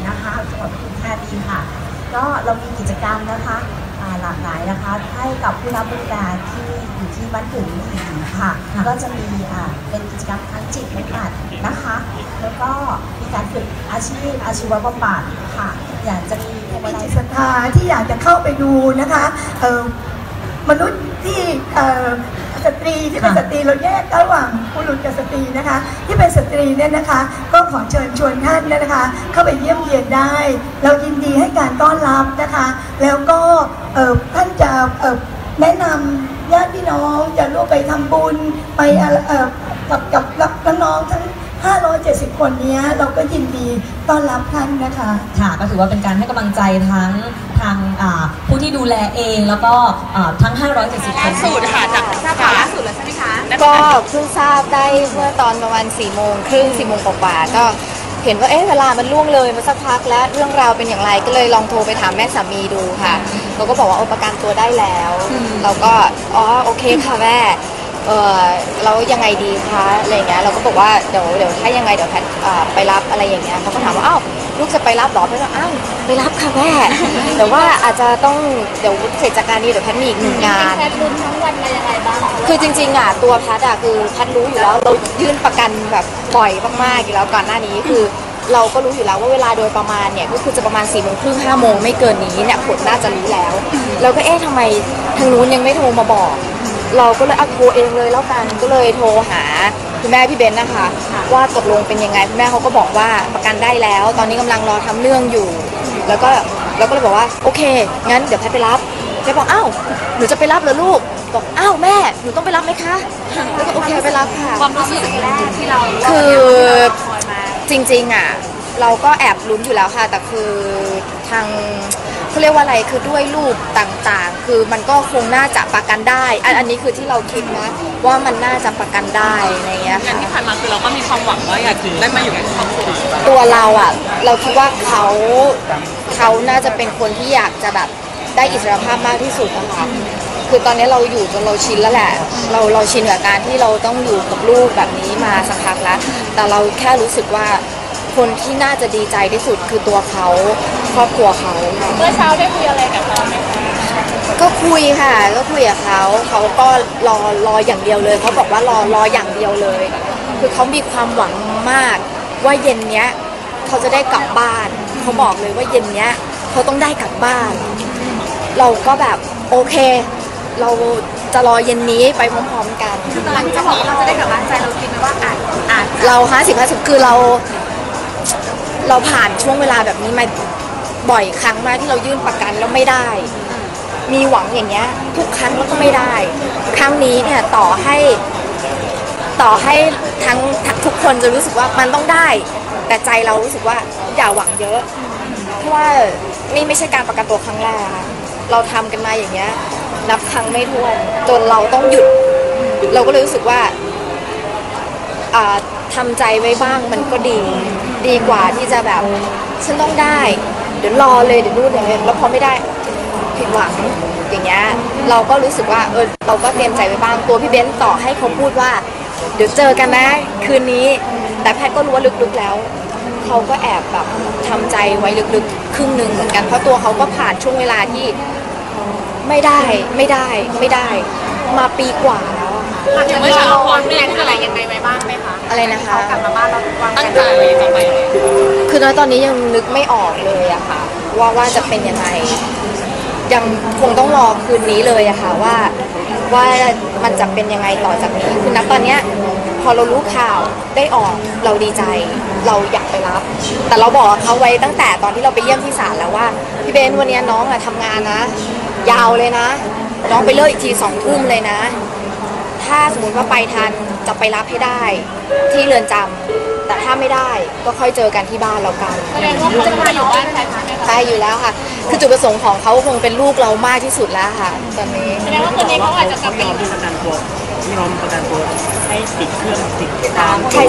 นะคะจังหวัดปทุมธานีค่ะก็เรามีกิจกรรมนะคะหลากหลายนะคะให้กับผู้รับบริการที่อยู่ที่บ้านถึงหินค่ะก็จะมีเป็นกิจกรรมทางจิตบำบัดนะคะแล้วก็มีการฝึกอาชีวบำบัดค่ะอย่างจะมีจิตศรัทธาที่อยากจะเข้าไปดูนะคะมนุษย์ที่สตรีที่เป็นสตรีเราแยกระหว่างบุรุษกับสตรีนะคะที่เป็นสตรีเนี่ยนะคะก็ขอเชิญชวนท่านนะคะเข้าไปเยี่ยมเยียนได้เรายินดีให้การต้อนรับนะคะแล้วก็ท่านจะแนะนำญาติพี่น้องจะร่วมไปทำบุญไปกับน้องๆทั้ง570 คนนี้เราก็ยินดีต้อนรับท่านนะคะค่ะก็ถือว่าเป็นการให้กำลังใจทั้งทางผู้ที่ดูแลเองแล้วก็ทั้ง570 คนสูตรค่ะจากทราบข่าวล่าสุดแล้วใช่ไหมคะก็เพิ่งทราบได้เมื่อตอนประมาณ4 โมงครึ่ง4 โมงกว่าก็เห็นว่าเวลามันล่วงเลยมาสักพักแล้วเรื่องราวเป็นอย่างไรก็เลยลองโทรไปถามแม่สามีดูค่ะเขาก็บอกว่าประกันตัวได้แล้วเราก็โอเคค่ะแม่เรายังไงดีคะอะไรเงี้ยเราก็บอกว่าเดี๋ยวถ้ายังไงเดี๋ยวแพทไปรับอะไรอย่างเงี้ยเขาก็ถามว่าอ้าวลูกจะไปรับหรอแพทก็อ้าวไปรับค่ะแม่แต่ว่าอาจจะต้องเดี๋ยวเสร็จจากการนี้เดี๋ยวแพทมีอีก1 งานแพทลุ้นทั้งวันมายังไงบ้างคือจริงๆตัวแพทคือแพทรู้อยู่แล้วเรายื่นประกันแบบบ่อยมากๆอยู่แล้วก่อนหน้านี้คือเราก็รู้อยู่แล้วว่าเวลาโดยประมาณเนี่ยก็คือจะประมาณ4 โมงครึ่ง5 โมงไม่เกินนี้เนี่ยผลน่าจะรู้แล้วเราก็ทำไมทางนู้นยังไม่โทรมาบอกเราก็เลยโทรเองเลยแล้วกันก็เลยโทรหาคุณแม่พี่เบนนะคะว่าตกลงเป็นยังไงคุณแม่เขาก็บอกว่าประกันได้แล้วตอนนี้กำลังรอทำเรื่องอยู่แล้วก็เราก็เลยบอกว่าโอเคงั้นเดี๋ยวแพทไปรับแพทบอกอ้าวหนูจะไปรับเหรอลูกบอกอ้าวแม่หนูต้องไปรับไหมคะแล้วก็โอเคไปรับค่ะความรู้สึกแรกที่เราคือจริงๆเราก็แอบลุ้นอยู่แล้วค่ะแต่คือทางเขาเรียกว่าอะไรคือด้วยรูปต่างๆคือมันก็คงน่าจะประกันได้อันนี้คือที่เราคิดนะว่ามันน่าจะประกันได้อะไรเงี้ยค่ะที่ผ่านมาคือเราก็มีความหวังว่าอยากได้มาอยู่ในครอบครัวตัวเราเราคิดว่าเขาน่าจะเป็นคนที่อยากจะแบบได้อิสรภาพมากที่สุดนะคะคือตอนนี้เราอยู่จนเราชินแล้วแหละเราชินกับการที่เราต้องอยู่กับลูกแบบนี้มาสักพักแล้วแต่เราแค่รู้สึกว่าคนที่น่าจะดีใจที่สุดคือตัวเขาครอบครัวเขาเมื่อเช้าได้คุยอะไรกับเขาไหมคะก็คุยค่ะก็คุยกับเขาก็รออย่างเดียวเลยเขาบอกว่ารออย่างเดียวเลยคือเขามีความหวังมากว่าเย็นเนี้ยเขาจะได้กลับบ้านเขาบอกเลยว่าเย็นเนี้ยเขาต้องได้กลับบ้านเราก็แบบโอเคเราจะรอเย็นนี้ไปพร้อมๆกันคือตอนที่จะบอกเราจะได้กลับบ้านใจเราคิดไหมว่าอาจเรา50-50คือเราผ่านช่วงเวลาแบบนี้มาบ่อยครั้งมากที่เรายื่นประกันแล้วไม่ได้มีหวังอย่างเงี้ยทุกครั้งแล้วก็ไม่ได้ครั้งนี้เนี่ยต่อให้ทั้งทุกคนจะรู้สึกว่ามันต้องได้แต่ใจเรารู้สึกว่าอย่าหวังเยอะเพราะว่าไม่ใช่การประกันตัวครั้งแรกเราทำกันมาอย่างเงี้ยนับครั้งไม่ถ้วนจนเราต้องหยุดเราก็เลยรู้สึกว่าทำใจไว้บ้างมันก็ดีกว่าที่จะแบบฉันต้องได้เดี๋ยวรอเลยเดี๋ยวนู่นอย่างเงี้ยแล้วพอไม่ได้ผิดหวังอย่างเงี้ยเราก็รู้สึกว่าเราก็เตรียมใจไว้บ้างตัวพี่เบนต่อให้เขาพูดว่าเดี๋ยวเจอกันนะคืนนี้แต่แพทย์ก็รู้ว่าลึกๆแล้วเขาก็แอบแบบทำใจไว้ลึกๆครึ่งหนึ่งเหมือนกันเพราะตัวเขาก็ผ่านช่วงเวลาที่ไม่ได้มาปีกว่าแล้วหลังจากเมื่อเช้าเราวางแผนอะไรยังไงไว้บ้างไหมคะอะไรนะคะกลับมาบ้านเราวางตั้งใจจะไปคือตอนนี้ยังนึกไม่ออกเลยอะค่ะว่าจะเป็นยังไงยังคงต้องรอคืนนี้เลยอะค่ะว่ามันจะเป็นยังไงต่อจากนี้คือณตอนเนี้ยพอเรารู้ข่าวได้ออกเราดีใจเราอยากไปรับแต่เราบอกเขาไว้ตั้งแต่ตอนที่เราไปเยี่ยมที่ศาลแล้วว่าพี่เบนวันนี้น้องทำงานนะยาวเลยนะน้องไปเลิกอีกที2 ทุ่มเลยนะถ้าสมมติว่าไปทันจะไปรับให้ได้ที่เรือนจำแต่ถ้าไม่ได้ก็ค่อยเจอกันที่บ้านเรากันแสดงว่าเขาจะมาอยู่บ้านใช่อยู่แล้วค่ะคือจุดประสงค์ของเขาคงเป็นลูกเรามากที่สุดแล้วค่ะตอนนี้แสดงว่าคนนี้เขาอาจจะกลับไปอยู่ประกันตัวที่น้องประกันตัวให้ติดเครื่องติดตามใช่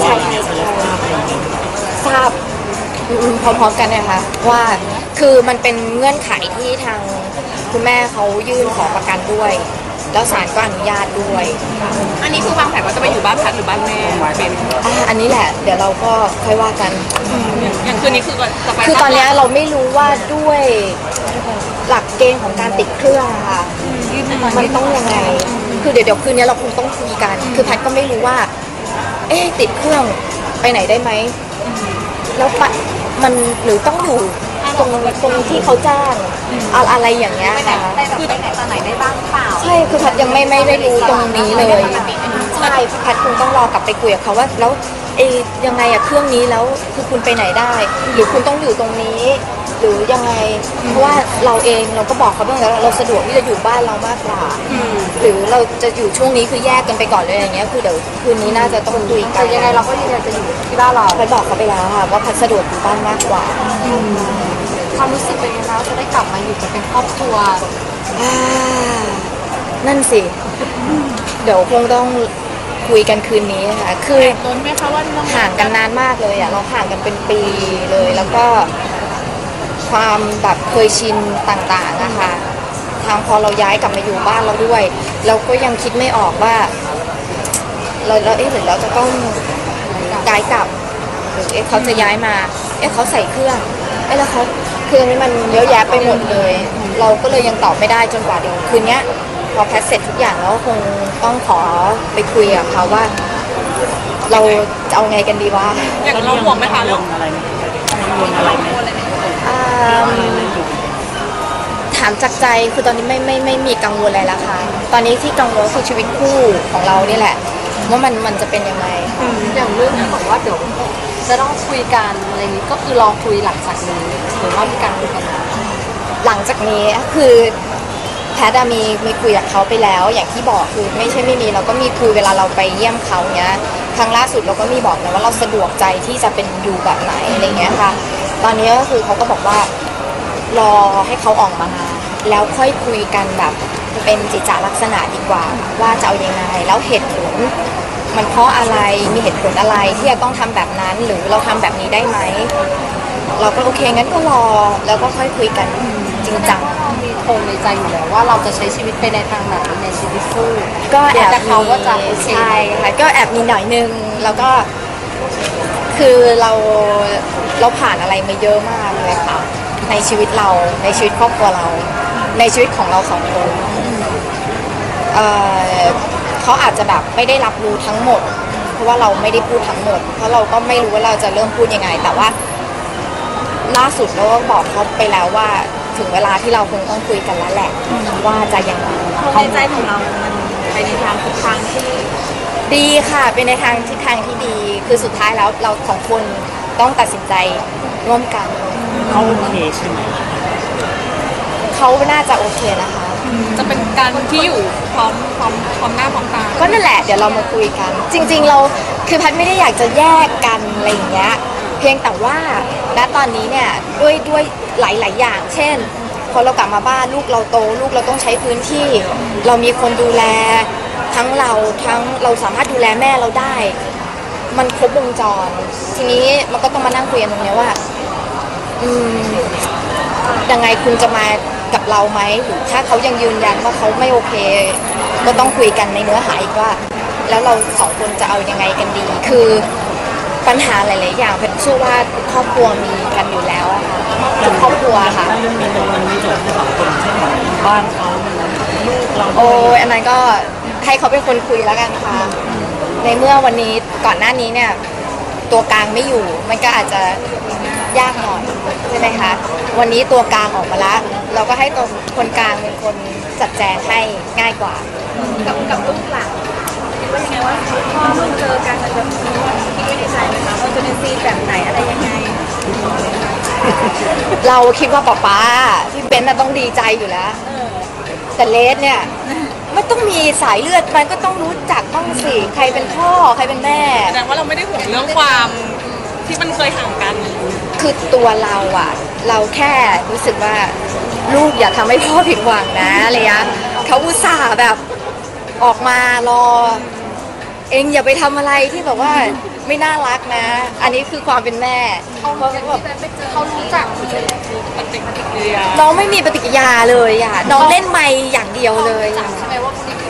ทราบพร้อมๆกันนะคะว่าคือมันเป็นเงื่อนไขที่ทางคุณแม่เขายื่นขอประกันด้วยแล้วศาลก็อนุญาตด้วยอันนี้คือวางแผนว่าจะไปอยู่บ้านพักหรือบ้านแม่เป็นอันนี้แหละเดี๋ยวเราก็ค่อยว่ากันอย่างคืนนี้คือจะไปคือตอนเนี้ยเราไม่รู้ว่าด้วยหลักเกณฑ์ของการติดเครื่องอะค่ะมันต้องยังไง คือเดี๋ยวคืนนี้เราคงต้องคุยกัน คือแพทย์ก็ไม่รู้ว่า ติดเครื่องไปไหนได้ไหมแล้วมันหรือต้องอยู่ตรงที่เขาจ้างอะไรอย่างเงี้ยค่ะคือไปไหนตอนไหนได้บ้างเปล่าใช่คือแพทย์ยังไม่ได้รู้ตรงนี้เลยใช่แพทย์คงต้องรอกลับไปคุยกับเขาว่าแล้วยังไงอะเครื่องนี้แล้วคือคุณไปไหนได้ หรือคุณต้องอยู่ตรงนี้ หรือยังไงเพราะว่าเราเองเราก็บอกเขาบ้างแล้วเราสะดวกที่จะอยู่บ้านเรามากกว่าหรือเราจะอยู่ช่วงนี้คือแยกกันไปก่อนเลยอย่างเงี้ยคือเดี๋ยวคืนนี้น่าจะต้องคุยกันยังไงเราก็ยืนยันจะอยู่ที่บ้านเราไปบอกเขาไปแล้วค่ะว่าแพทย์สะดวกอยู่บ้านมากกว่าความรู้สึกเป็นยังไงคะจะได้กลับมาอยู่กันเป็นครอบครัวนั่นสิเดี๋ยวคงต้องคุยกันคืนนี้ค่ะคือล้นไหมคะว่าน้องห่างกันนานมากเลยอะเราห่างกันเป็นปีเลยแล้วก็ความแบบเคยชินต่างๆอะค่ะทางพอเราย้ายกลับมาอยู่บ้านเราด้วย เราก็ยังคิดไม่ออกว่าเราหรือเราจะต้องย้ายกลับหรือเขาจะย้ายมาเขาใส่เครื่องแล้วเขาคืออันนี้มันเยอะแยะไปหมดเลย เราก็เลยยังตอบไม่ได้จนกว่าเดี๋ยวคืนนี้พอแพทเสร็จทุกอย่างแล้วคงต้องขอไปคุยกับเขาว่า เราจะเอาไงกันดีวะอย่างเราห่วงไหมคะเรื่องอะไรไหมกังวลอะไรไหมถามจากใจคือตอนนี้ไม่มีกังวลอะไรแล้วค่ะตอนนี้ที่กังวลคือชีวิตคู่ของเรานี่แหละว่ามันจะเป็นยังไงอย่างเรื่องที่บอกว่าเดี๋ยวจะต้องคุยกันอะไรนี้ก็คือรอคุยหลังจากนี้หรือว่ามีการคุยกันหลังจากนี้คือแพทย์มีคุยกับเขาไปแล้ว อย่างที่บอกคือไม่ใช่ไม่มีเราก็มีคุยเวลาเราไปเยี่ยมเขาเนี้ยครั้งล่าสุดเราก็มีบอกนะว่าเราสะดวกใจที่จะเป็นอยู่แบบไหนอะไรเงี้ยค่ะตอนนี้ก็คือเขาก็บอกว่ารอให้เขาออกมาแล้วค่อยคุยกันแบบเป็นจิตจาลักษณะดีกว่าว่าจะเอายังไงแล้วเหตุผลมันเพราะอะไรมีเหตุผลอะไรที่จะต้องทำแบบนั้นหรือเราทำแบบนี้ได้ไหมเราก็โอเคงั้นก็รอแล้วก็ค่อยคุยกันจริงจังมีโครงในใจอยู่แล้วว่าเราจะใช้ชีวิตไปในทางไหนในชีวิตคู่ก็แอบแต่เขาก็จะโอเคใช่ค่ะก็แอบมีหน่อยนึงแล้วก็คือเราผ่านอะไรมาเยอะมากเลยค่ะในชีวิตเราในชีวิตครอบครัวเราในชีวิตของเราสองคนเขาอาจจะแบบไม่ได้รับรู้ทั้งหมดเพราะว่าเราไม่ได้พูดทั้งหมดเพราะเราก็ไม่รู้ว่าเราจะเริ่มพูดยังไงแต่ว่าล่าสุดเราก็บอกเขาไปแล้วว่าถึงเวลาที่เราคงต้องคุยกันแล้วแหละว่าจะยังไงในใจของเรามันไปในทางทิศทางที่ดีค่ะเป็นในทางทิศทางที่ดีคือสุดท้ายแล้วเราสองคนต้องตัดสินใจร่วมกันเขาโอเคใช่ไหมเขาน่าจะโอเคนะคะจะเป็นการที่อยู่พร้อมหน้าพร้อมตาก็นั่นแหละเดี๋ยวเรามาคุยกัน จริงๆเราคือแพทย์ไม่ได้อยากจะแยกกันอะไรอย่างเงี้ยเพียงแต่ว่าณตอนนี้เนี่ยด้วยหลายๆอย่าง เช่นพอเรากลับมาบ้านลูกเราโตลูกเราต้องใช้พื้นที่ เรามีคนดูแลทั้งเราสามารถดูแลแม่เราได้ มันครบวงจร ทีนี้มันก็ต้องมานั่งคุยกันตรงนี้ว่ายังไงคุณจะมากับเราไหมหรือถ้าเขายังยืนยันว่าเขาไม่โอเค ก็ต้องคุยกันในเนื้อหาอีกว่า แล้วเราสองคนจะเอายังไงกันดี คือปัญหาหลายๆอย่างแพทย์เชื่อว่าทุกครอบครัวมีกันอยู่แล้วอะค่ะทุกครอบครัวค่ะถ้าเรื่องนี้มันมีโจทย์ที่สองคนเช่นบ้านเขาลูกเราโอ้ยอันนั้นก็ให้เขาเป็นคนคุยแล้วกันค่ะ ในเมื่อวันนี้ก่อนหน้านี้เนี่ยตัวกลางไม่อยู่มันก็อาจจะยากหน่อยใช่ไหมคะวันนี้ตัวกลางออกมาแล้วเราก็ให้ตัวคนกลางเป็นคนจัดแจงให้ง่ายกว่ากับลูกหลานว่ายังไงว่าพ่อลูกเจอกันมันจะคิดไว้ในใจไหมคะว่าจะเป็นซีนแบบไหนอะไรยังไงเราคิดว่าป๊าพี่เบนน่ะต้องดีใจอยู่แล้วแต่เลสเนี่ยไม่ต้องมีสายเลือดมันก็ต้องรู้จักบ้างสิใครเป็นพ่อใครเป็นแม่แสดงว่าเราไม่ได้ห่วงเรื่องความที่มันเคยห่างกันคือตัวเราอะเราแค่รู้สึกว่าลูกอย่าทำให้พ่อผิดหวังนะอะไรเงี้ยเขาอุตส่าห์แบบออกมารอเองอย่าไปทำอะไรที่แบบว่าไม่น่ารักนะ อันนี้คือความเป็นแม่เขารู้จักปฏิกิริยาน้องไม่มีปฏิกิริยาเลยอะน้องเล่นไมค์อย่างเดียวเลยใช่ไหมว่าคนนี้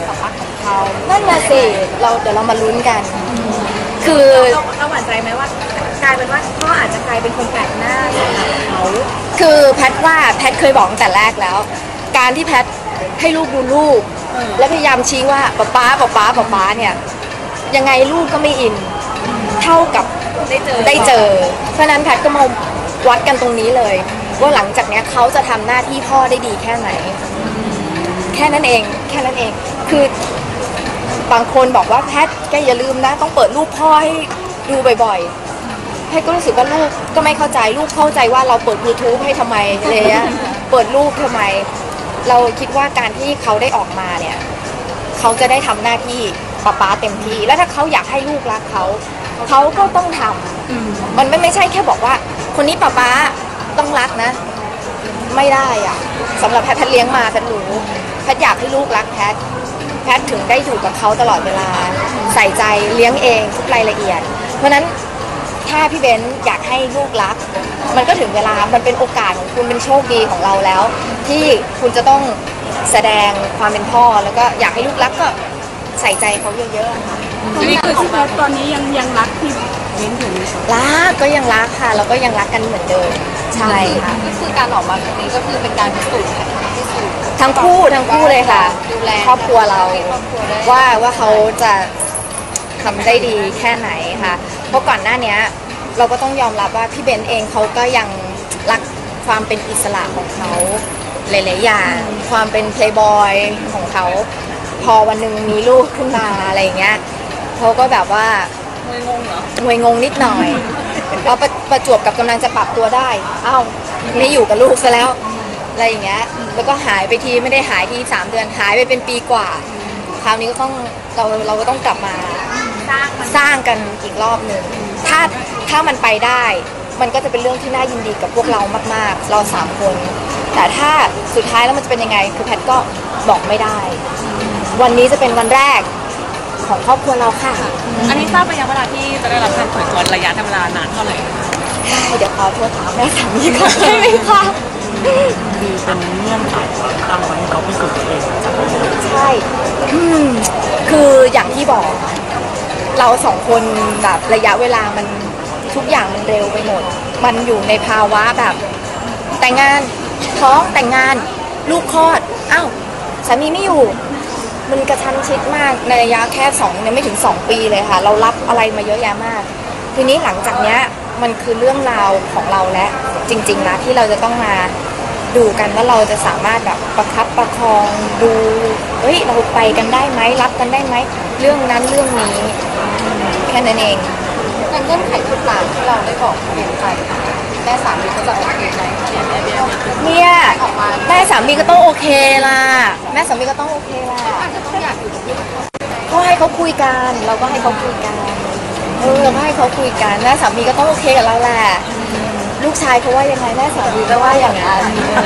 เขานั่นน่ะสิเดี๋ยวเรามาลุ้นกันคือเราหวั่นใจไหมว่ากลายเป็นว่าพ่ออาจจะกลายเป็นคนแปลกหน้าเขาคือแพทว่าแพทเคยบอกตั้งแต่แรกแล้วการที่แพทให้ลูกดูลูกและพยายามชี้ว่าป๊าเนี่ยยังไงลูกก็ไม่อินเท่ากับได้เจอเพราะนั้นแพทก็มาวัดกันตรงนี้เลยว่าหลังจากนี้เขาจะทำหน้าที่พ่อได้ดีแค่ไหนแค่นั้นเองคือบางคนบอกว่าแพทแกอย่าลืมนะต้องเปิดรูปพ่อให้ดูบ่อยๆแพทก็รู้สึกว่าลูกก็ไม่เข้าใจลูกเข้าใจว่าเราเปิด YouTube ให้ทำไมอะไรเงี้ยเปิดรูปทำไมเราคิดว่าการที่เขาได้ออกมาเนี่ยเขาจะได้ทำหน้าที่ป๊าเต็มที่แล้วถ้าเขาอยากให้ลูกรักเขาก็ต้องทำมันไม่ใช่แค่บอกว่าคนนี้ป๊าต้องรักนะไม่ได้อ่ะสำหรับแพทเลี้ยงมาแพทรู้แพทอยากให้ลูกรักแพทถึงได้อยู่กับเขาตลอดเวลาใส่ใจเลี้ยงเองทุกรายละเอียดเพราะนั้นถ้าพี่เบนอยากให้ลูกรักมันก็ถึงเวลามันเป็นโอกาสของคุณเป็นโชคดีของเราแล้วที่คุณจะต้องแสดงความเป็นพ่อแล้วก็อยากให้ลูกรักก็ใส่ใจเขาเยอะๆค่ะนี่คือที่ตอนนี้ยังรักพี่เบนอยู่ไหมคะรักก็ยังรักค่ะแล้วก็ยังรักกันเหมือนเดิมใช่ค่ะก็คือการออกมาครั้งนี้ก็คือเป็นการพิสูจน์ทั้งคู่เลยค่ะดูแลครอบครัวเราว่าเขาจะทำได้ดีแค่ไหนค่ะเพราะก่อนหน้านี้เราก็ต้องยอมรับว่าพี่เบนเองเขาก็ยังรักความเป็นอิสระของเขาหลายๆอย่างความเป็นเพลย์บอยของเขาพอวันหนึ่งมีลูกขึ้นมาอะไรเงี้ยเขาก็แบบว่างวยงงนิดหน่อยพอประจวบกับกำลังจะปรับตัวได้อ้าวไม่อยู่กับลูกซะแล้วอะไรอย่างเงี้ยแล้วก็หายไปทีไม่ได้หายที3 เดือนหายไปเป็นปีกว่าคราวนี้ก็ต้องเราก็ต้องกลับมาสร้างกันอีกรอบหนึ่งถ้ามันไปได้มันก็จะเป็นเรื่องที่น่ายินดีกับพวกเรามากๆเรา3 คนแต่ถ้าสุดท้ายแล้วมันจะเป็นยังไงคือแพทก็บอกไม่ได้วันนี้จะเป็นวันแรกของครอบครัวเราค่ะอันนี้ทราบไปยังเวลาที่จะได้รับการเปิดตัวระยะเวลานานเท่าไหร่เดี๋ยวขอโทรถามแม่สามีก่อนได้ไหมคะคือเป็นเงื่อนไขตั้งไว้ให้เขาพิสูจน์ตัวเองใช่คืออย่างที่บอกเรา2 คนแบบระยะเวลามันทุกอย่างมันเร็วไปหมดมันอยู่ในภาวะแบบแต่งงานท้องแต่งงานลูกคลอดอ้าวสามีไม่อยู่มันกระชั้นชิดมากในระยะแค่ยังไม่ถึง2 ปีเลยค่ะเรารับอะไรมาเยอะแยะมากทีนี้หลังจากเนี้ยมันคือเรื่องราวของเราและจริงๆนะที่เราจะต้องมาดูกันว่าเราจะสามารถแบบประคับประคองดูเฮ้ยเราไปกันได้ไหมรับกันได้ไหมเรื่องนั้นเรื่องนี้แค่นั้นเองเงื่อนไขต่างๆที่เราได้บอกเพียงไปแม่สามีก็จะโอเคไหมเนี่ยแม่สามีก็ต้องโอเคล่ะแม่สามีก็ต้องโอเคล่ะอาจจะต้องอยากอยู่กับลูกก็ให้เขาคุยกันเราก็ให้เขาคุยกันเราก็ให้เขาคุยกันแม่สามีก็ต้องโอเคกับเราแหละลูกชายเขาว่ายังไงแม่สามีก็ว่าอย่างนั้น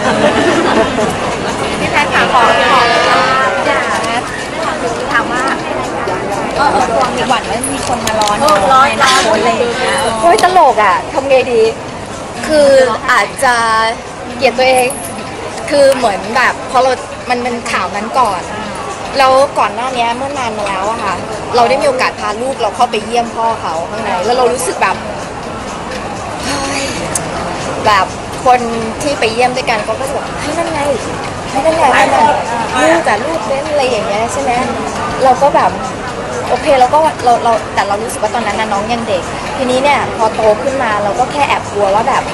พี่แพทย์ถามขอถามว่าตัวมีหวั่นว่ามีคนมาร้อนอะไรอย่างเงี้ยโอ้ยตลกอ่ะทำไงดีคืออาจจะเกลียดตัวเองคือเหมือนแบบพอมันเป็นข่าวนั้นก่อนแล้วก่อนหน้านี้เมื่อนานมาแล้วอะค่ะเราได้มีโอกาสพาลูกเราเข้าไปเยี่ยมพ่อเขาข้างในแล้วเรารู้สึกแบบคนที่ไปเยี่ยมด้วยกันก็จะบอกให้นั่นไงลูกแต่ลูกเล่นอะไรอย่างเงี้ยใช่ไหมเราก็แบบโอเคเราก็เราแต่เรารู้สึกว่าตอนนั้นน้องยังเด็กทีนี้เนี่ยพอโตขึ้นมาเราก็แค่แอบกลัวว่าแบบ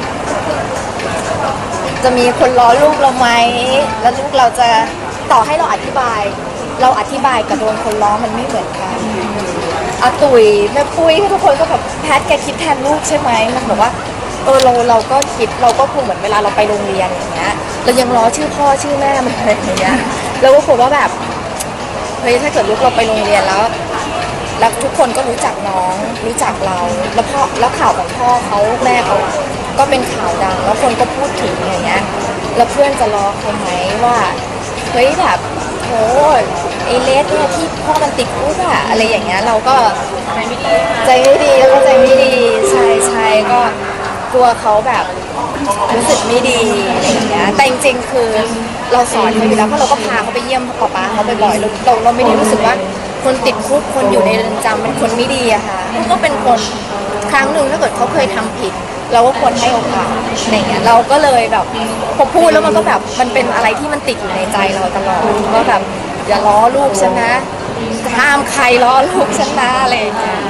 จะมีคนล้อลูกเราไหมแล้วลูกเราจะต่อให้เราอธิบายกับโดนคนล้อมันไม่เหมือนกันอาตุ๋ยแม่ปุ้ยทุกคนก็แบบแพทแกคิดแทนลูกใช่ไหมมันแบบว่าเราก็คิดเราก็คงเหมือนเวลาเราไปโรงเรียนอย่างเงี้ยเรายังล้อชื่อพ่อชื่อแม่มันอะไรอย่างเงี้ยเราก็คงว่าแบบเฮ้ยถ้าเกิดลูกเราไปโรงเรียนแล้วทุกคนก็รู้จักน้องรู้จักเราแล้วข่าวของพ่อเขาแม่เขาก็เป็นข่าวดังแล้วคนก็พูดถึงอย่างเงี้ยแล้วเพื่อนจะล้อเขาไหมว่าเฮ้ยแบบโหไอเลสเนี่ยที่พ่อมันติดคุกอะอะไรอย่างเงี้ยเราก็ใจไม่ดีแล้วก็ใจไม่ดีใช่ก็กลัวเขาแบบรู้สึกไม่ดีอะไรอย่างเงี้ยแต่จริงๆคือเราสอนเขาอยู่แล้วเพราะเราก็พาเขาไปเยี่ยมป๊าเขาบ่อยๆเราไม่ได้รู้สึกว่าคนติดคุกคนอยู่ในเรือนจำเป็นคนไม่ดีอะค่ะมันก็เป็นคนครั้งหนึ่งถ้าเกิดเขาเคยทำผิดเราก็ควรให้โอกาสอะไรเงี้ยเราก็เลยแบบพอพูดแล้วมันก็แบบมันเป็นอะไรที่มันติดอยู่ในใจเราตลอดว่าแบบอย่าล้อลูกฉันนะห้ามใครล้อลูกฉันนะอะไรอย่างเงี้ย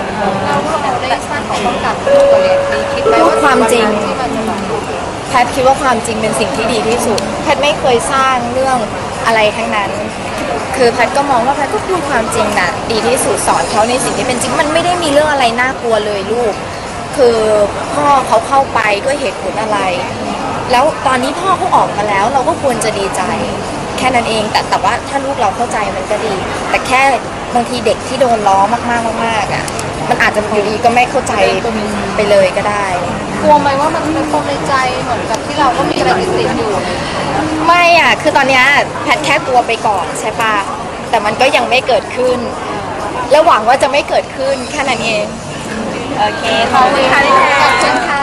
พูดความจริงแพทย์คิดว่าความจริงเป็นสิ่งที่ดีที่สุดแพทย์ไม่เคยสร้างเรื่องอะไรทั้งนั้นคือแพทย์ก็มองว่าแพทย์ก็พูดความจริงน่ะดีที่สุดสอนเขาในสิ่งที่เป็นจริงมันไม่ได้มีเรื่องอะไรน่ากลัวเลยลูกคือพ่อเขาเข้าไปด้วยเหตุผลอะไรแล้วตอนนี้พ่อเขาออกมาแล้วเราก็ควรจะดีใจแค่นั้นเองแต่ว่าถ้าลูกเราเข้าใจมันก็ดี แต่แค่บางทีเด็กที่โดนล้อมากอ่ะมันอาจจะอยู่ดีก็ไม่เข้าใจไปเลยก็ได้กลัวไหมว่ามันเป็นปมในใจเหมือนกับที่เราก็มีอะไรติดอยู่ไม่อ่ะคือตอนนี้แพทย์แค่กลัวไปก่อนใช่ปะแต่มันก็ยังไม่เกิดขึ้นและหวังว่าจะไม่เกิดขึ้นแค่นั้นเองโอเคขอบคุณค่ะขอบคุณค่ะ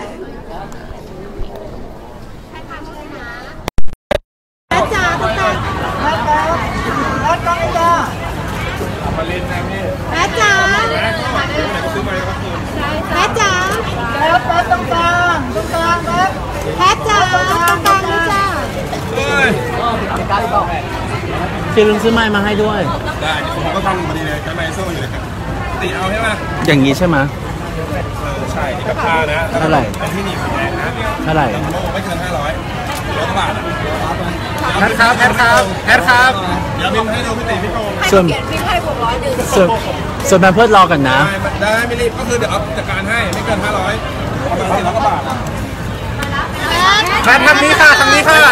แม่จ๋าแม่จ๋าแม่ตรงกลางแม่จ๋าตรงกลางนี่จ้าพี่ลุงซื้อไม้มาให้ด้วยได้ผมก็ฟังพอดีเลยข้างในโซ่อยู่เลยตีเอาใช่ไหมอย่างนี้ใช่ไหมใช่ที่กับผ้านะเท่าไหร่ที่หนีบแพงนะ เท่าเท่าไหร่ไม่เกิน500 100 บาทแพทครับเดี๋ยวบินให้ดูพี่ตีพี่โกงส่วนส่วนแบมเพิร์ดรอกันนะได้ไม่รีบก็คือเดี๋ยวเอาจัดการให้ไม่เกิน500ประมาณ400 กว่าบาทแพททำนี้ค่ะ